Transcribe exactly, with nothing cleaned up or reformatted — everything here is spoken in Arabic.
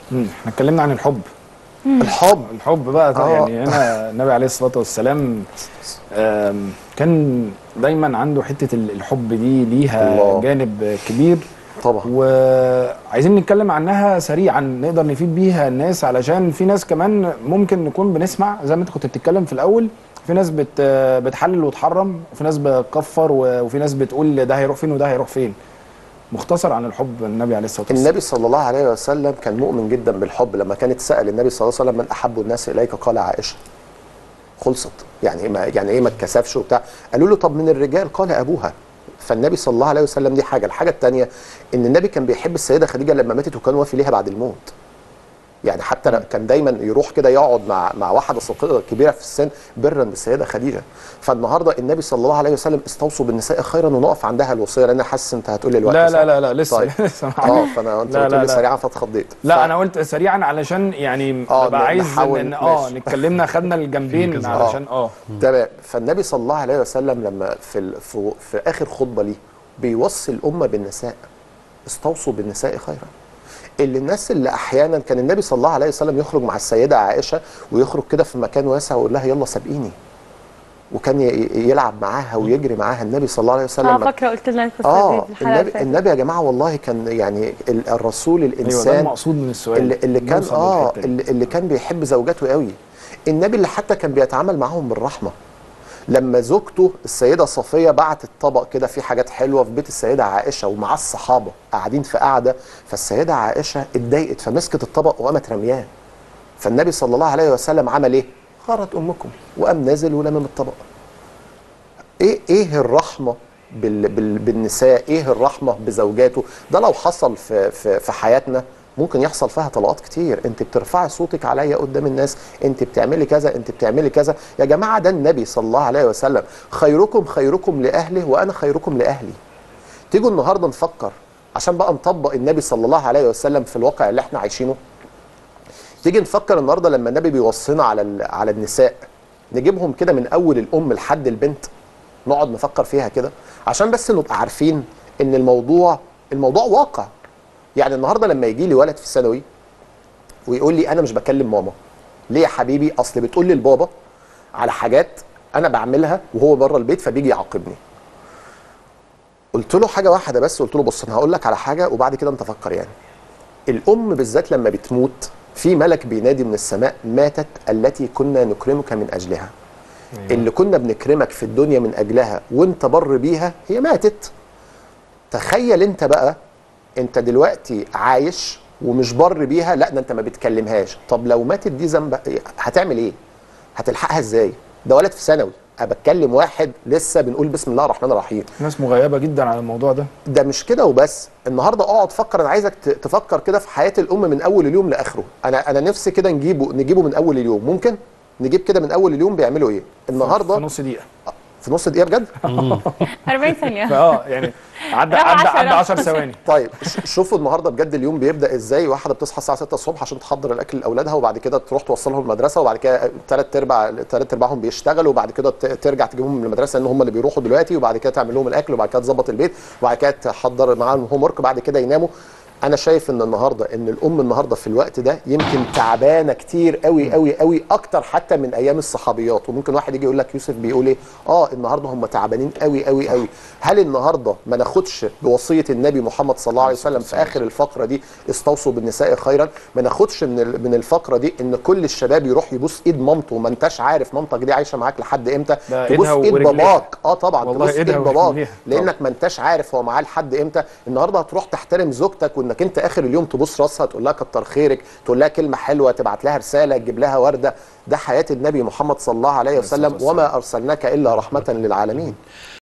امم احنا اتكلمنا عن الحب. مم. الحب الحب بقى آه. يعني هنا النبي عليه الصلاه والسلام آم، كان دايما عنده حته ال- الحب دي ليها الله. جانب كبير. طبعا. وعايزين نتكلم عنها سريعا نقدر نفيد بيها الناس، علشان في ناس كمان ممكن نكون بنسمع زي ما انت كنت بتتكلم في الاول، في ناس بت بتحلل وتحرم، وفي ناس بتكفر، و- وفي ناس بتقول ده هيروح فين وده هيروح فين. مختصر عن الحب النبي عليه الصلاه والسلام. النبي صلى الله عليه وسلم كان مؤمن جدا بالحب. لما كانت سأل النبي صلى الله عليه وسلم من احب الناس اليك قال عائشه. خلصت. يعني ما يعني ايه ما اتكسفش وبتاع. قالوا له طب من الرجال قال ابوها. فالنبي صلى الله عليه وسلم دي حاجه. الحاجه الثانيه ان النبي كان بيحب السيده خديجه لما ماتت وكان وافي ليها بعد الموت. يعني حتى لا- كان دايما يروح كده يقعد مع مع واحده صديقه كبيره في السن برا بالسيده خديجه. فالنهارده النبي صلى الله عليه وسلم استوصوا بالنساء خيرا، ونقف عندها الوصيه لان انا حاسس انت هتقول لي الوقت. لا صح؟ لا لا لا لسه طيب. لسه اه فانا انت لا قلت لا لي لا. سريعا فاتخضيت. لا ف... انا قلت سريعا علشان يعني آه، ببقى ن- عايز نحاول- ان اه ماشي. نتكلمنا خدنا الجنبين كذا. علشان اه تمام. فالنبي صلى الله عليه وسلم لما في ال... في, في اخر خطبه ليه بيوصي الامه بالنساء. استوصوا بالنساء خيرا. اللي الناس اللي احيانا كان النبي صلى الله عليه وسلم يخرج مع السيده عائشه ويخرج كده في مكان واسع ويقول لها يلا سابقيني، وكان ي- يلعب معاها ويجري معاها النبي صلى الله عليه وسلم. اه فاكره قلت لنا القصه اه دي في الحلقه النبي, اللي فاتت. النبي يا جماعه والله كان يعني ال- الرسول ايوه ده الانسان المقصود من السؤال اللي, اللي كان نوصل اه للحتة دي. اللي, اللي كان بيحب زوجاته قوي. النبي اللي حتى كان بيتعامل معاهم بالرحمه. لما زوجته السيده صفيه بعتت طبق كده فيه حاجات حلوه في بيت السيده عائشه ومع الصحابه قاعدين في قعده، فالسيده عائشه اتضايقت فمسكت الطبق وقامت رمياه. فالنبي صلى الله عليه وسلم عمل ايه؟ غارت امكم وقام نازل ولمم الطبق. ايه ايه الرحمه بال بال بالنساء؟ ايه الرحمه بزوجاته؟ ده لو حصل في في في حياتنا ممكن يحصل فيها طلقات كتير. انت بترفعي صوتك عليا قدام الناس، انت بتعملي كذا، انت بتعملي كذا. يا جماعه ده النبي صلى الله عليه وسلم خيركم خيركم لاهله وانا خيركم لاهلي. تيجوا النهارده نفكر عشان بقى نطبق النبي صلى الله عليه وسلم في الواقع اللي احنا عايشينه. تيجي نفكر النهارده لما النبي بيوصينا على ال- على النساء، نجيبهم كده من اول الام لحد البنت، نقعد نفكر فيها كده عشان بس نبقى عارفين ان الموضوع الموضوع واقع. يعني النهارده لما يجي لي ولد في الثانوي ويقول لي انا مش بكلم ماما، ليه يا حبيبي؟ اصل بتقول لي لبابا على حاجات انا بعملها وهو بره البيت فبيجي يعاقبني. قلت له حاجه واحده بس، قلت له بص انا هقول لك على حاجه وبعد كده انت فكر. يعني الام بالذات لما بتموت في ملك بينادي من السماء ماتت التي كنا نكرمك من اجلها. أيوة. اللي كنا بنكرمك في الدنيا من اجلها وانت بر بيها هي ماتت. تخيل انت بقى انت دلوقتي عايش ومش بر بيها، لا ده انت ما بتكلمهاش. طب لو ماتت دي ذنب هتعمل ايه؟ هتلحقها ازاي؟ ده ولد في ثانوي، انا بتكلم واحد لسه بنقول بسم الله الرحمن الرحيم. ناس مغيبه جدا على الموضوع ده. ده مش كده وبس. النهارده اقعد فكر، انا عايزك ت- تفكر كده في حياه الام من اول اليوم لاخره. انا انا نفسي كده نجيبه نجيبه من اول اليوم. ممكن نجيب كده من اول اليوم بيعملوا ايه النهارده في نص دقيقه. في نص دقيقه بجد. أربعين ثانيه. فاه يعني عدى رقم عدى عشرة. عدى عشر ثواني. طيب ش- شوفوا النهارده بجد اليوم بيبدا ازاي. واحده بتصحى الساعه ستة الصبح عشان تحضر الاكل لاولادها، وبعد كده تروح توصلهم المدرسه، وبعد كده ثلاث ارباع ثلاث ارباعهم بيشتغلوا، وبعد كده ت- ترجع تجيبهم من المدرسه لان هم اللي بيروحوا دلوقتي، وبعد كده تعمل لهم الاكل، وبعد كده تظبط البيت، وبعد كده تحضر معاهم هوم ورك، بعد كده يناموا. انا شايف ان النهارده ان الام النهارده في الوقت ده يمكن تعبانه كتير قوي قوي قوي اكتر حتى من ايام الصحابيات. وممكن واحد يجي يقول لك يوسف بيقول ايه؟ اه النهارده هم تعبانين قوي قوي قوي. هل النهارده ما ناخدش بوصيه النبي محمد صلى الله عليه وسلم في اخر الفقره دي استوصوا بالنساء خيرا؟ ما ناخدش من ال- من الفقره دي ان كل الشباب يروح يبوس ايد مامته وما انتش عارف مامتك دي عايشه معاك لحد امتى؟ ده تبوس إيدها ايد ورجليها. باباك. اه طبعا والله تبوس ايد إيدها باباك ورجليها. لانك ما انتش عارف هو معاه لحد امتى. النهارده هتروح تحترم زوجتك وانك انت اخر اليوم تبص راسها تقول لها كتر خيرك، تقول لها كلمه حلوه، تبعت لها رساله، تجيب لها ورده. ده حياه النبي محمد صلى الله عليه وسلم، وما ارسلناك الا رحمه للعالمين.